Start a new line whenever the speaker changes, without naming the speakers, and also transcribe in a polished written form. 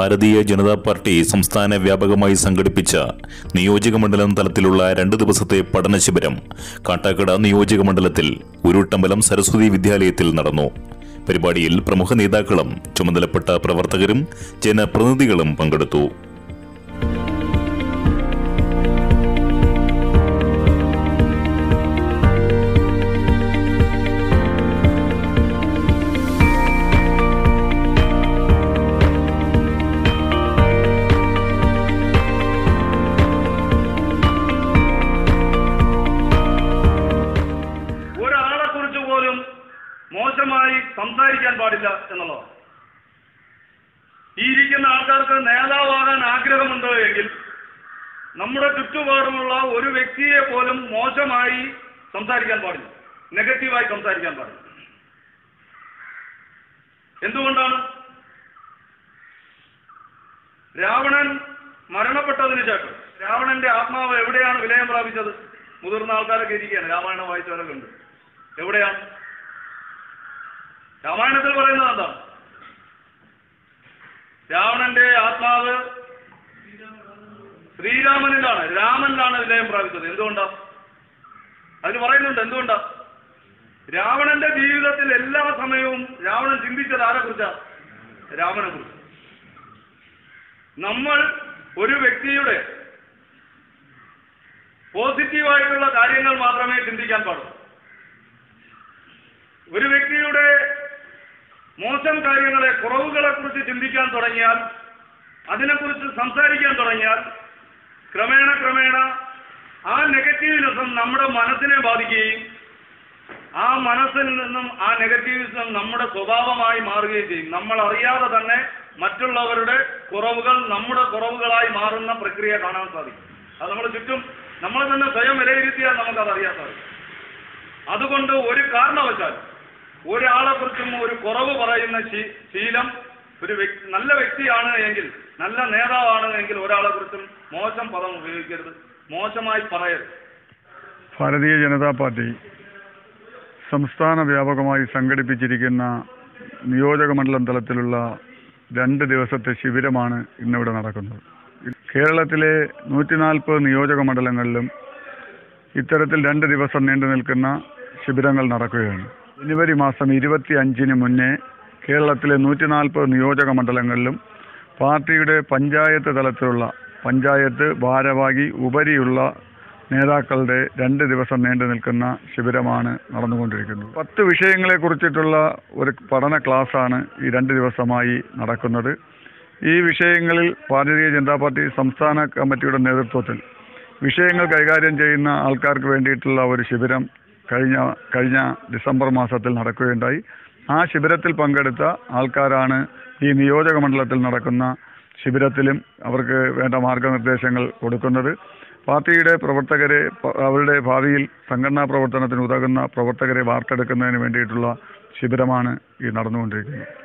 Bharatiya Janata party സംസ്ഥാന വ്യാപകമായി സംഘടിപ്പിച്ച നിയോജകമണ്ഡലം തലത്തിലുള്ള 2 ദിവസത്തെ പഠന ശിബിരം കാട്ടാക്കട നിയോജകമണ്ഡലത്തിൽ ഉരുട്ടമ്പലം സരസ്വതി വിദ്യാലയത്തിൽ നടന്നു. പരിപാടിയിൽ പ്രമുഖ നേതാക്കളും ചുമതലപ്പെട്ട പ്രവർത്തകരും ജനപ്രതിനിധികളും പങ്കെടുത്തു.
മോശമായി സംസാരിക്കാൻ പാടില്ല എന്നുള്ളതാണ്. ഈ ഇരിക്കുന്ന ആൾക്കാർക്ക് നേതാവാകാൻ ആഗ്രഹമുണ്ട് എങ്കിൽ നമ്മുടെ ചുറ്റുപാടുമുള്ള ഒരു വ്യക്തിയെ പോലും മോശമായി സംസാരിക്കാൻ പാടില്ല, നെഗറ്റീവായി സംസാരിക്കാൻ പാടില്ല. എന്തുകൊണ്ടാണ്? രാവണൻ മരണപ്പെട്ടതിന് ശേഷം രാവണന്റെ ആത്മാവ് എവിടെയാണ് വിലയം പ്രാപിച്ചത്? മുതിർന്ന ആൾക്കാരൊക്കെ ഇരിക്കുകയാണ്, രാമായണം വായിച്ചവരൊക്കെ ഉണ്ട്. എവിടെയാണ്? രാമായണത്തിൽ പറയുന്നത് എന്താണ്? രാവണന്റെ ആത്മാവ് ശ്രീരാമനിലാണ്, രാമനിലാണ് വിലയം പ്രാപിച്ചത്. എന്തുകൊണ്ടാ? അതിന് പറയുന്നുണ്ട് എന്തുകൊണ്ടാ? രാവണന്റെ ജീവിതത്തിൽ എല്ലാ സമയവും രാവണൻ ചിന്തിച്ചത് ആരെ കുറിച്ചാ? രാമനെ കുറിച്ച്. നമ്മൾ ഒരു വ്യക്തിയുടെ പോസിറ്റീവായിട്ടുള്ള കാര്യങ്ങൾ മാത്രമേ ചിന്തിക്കാൻ പാടുള്ളൂ. ഒരു വ്യക്തിയുടെ മോശം കാര്യങ്ങളെ, കുറവുകളെ കുറിച്ച് ചിന്തിക്കാൻ തുടങ്ങിയാൽ, അതിനെക്കുറിച്ച് സംസാരിക്കാൻ തുടങ്ങിയാൽ ക്രമേണ ആ നെഗറ്റീവിസം നമ്മുടെ മനസ്സിനെ ബാധിക്കുകയും ആ മനസ്സിൽ നിന്നും ആ നെഗറ്റീവിസം നമ്മുടെ സ്വഭാവമായി മാറുകയും ചെയ്യും. നമ്മൾ അറിയാതെ തന്നെ മറ്റുള്ളവരുടെ കുറവുകൾ നമ്മുടെ കുറവുകളായി മാറുന്ന പ്രക്രിയ കാണാൻ സാധിക്കും. അത് നമ്മൾ ചുറ്റും നമ്മൾ തന്നെ സ്വയം വിലയിരുത്തിയാൽ നമുക്കത് അറിയാൻ സാധിക്കും. അതുകൊണ്ട് ഒരു കാരണവശാൽ ഒരാളെ കുറിച്ചും ഒരു കുറവ് പറയുന്ന ശീലം, ഒരു നല്ല വ്യക്തിയാണ് എങ്കിൽ, നല്ല നേതാവാണ് എങ്കിൽ ഒരാളെ കുറിച്ചും മോശം പദം ഉപയോഗിക്കരുത്, മോശമായി പറയരുത്.
ഭാരതീയ ജനതാ പാർട്ടി സംസ്ഥാന വ്യാപകമായി സംഘടിപ്പിച്ചിരിക്കുന്ന നിയോജകമണ്ഡലം തലത്തിലുള്ള 2 ദിവസത്തെ ശിബിരമാണ് ഇന്നിവിടെ നടക്കുന്നത്. കേരളത്തിലെ 140 നിയോജക മണ്ഡലങ്ങളിലും ഇത്തരത്തിൽ 2 ദിവസം നീണ്ടു നിൽക്കുന്ന ശിബിരങ്ങൾ നടക്കുകയാണ്. ജനുവരി മാസം 25-ന് മുന്നേ കേരളത്തിലെ 140 നിയോജക മണ്ഡലങ്ങളിലും പാർട്ടിയുടെ പഞ്ചായത്ത് തലത്തിലുള്ള പഞ്ചായത്ത് ഭാരവാഹി ഉപരിയുള്ള നേതാക്കളുടെ 2 ദിവസം നീണ്ടു നിൽക്കുന്ന ശിബിരമാണ് നടന്നുകൊണ്ടിരിക്കുന്നത്. 10 വിഷയങ്ങളെക്കുറിച്ചിട്ടുള്ള ഒരു പഠന ക്ലാസ്സാണ് ഈ 2 ദിവസമായി നടക്കുന്നത്. ഈ വിഷയങ്ങളിൽ ഭാരതീയ ജനതാ പാർട്ടി സംസ്ഥാന കമ്മിറ്റിയുടെ നേതൃത്വത്തിൽ വിഷയങ്ങൾ കൈകാര്യം ചെയ്യുന്ന ആൾക്കാർക്ക് വേണ്ടിയിട്ടുള്ള ഒരു ശിബിരം കഴിഞ്ഞ ഡിസംബർ മാസത്തിൽ നടക്കുകയുണ്ടായി. ആ ശിബിരത്തിൽ പങ്കെടുത്ത ആൾക്കാരാണ് ഈ നിയോജക മണ്ഡലത്തിൽ നടക്കുന്ന ശിബിരത്തിലും അവർക്ക് വേണ്ട മാർഗനിർദ്ദേശങ്ങൾ കൊടുക്കുന്നത്. പാർട്ടിയുടെ പ്രവർത്തകരെ, അവരുടെ ഭാവിയിൽ സംഘടനാ പ്രവർത്തനത്തിന് ഉതകുന്ന പ്രവർത്തകരെ വാർത്തെടുക്കുന്നതിന് വേണ്ടിയിട്ടുള്ള ശിബിരമാണ് ഈ നടന്നുകൊണ്ടിരിക്കുന്നത്.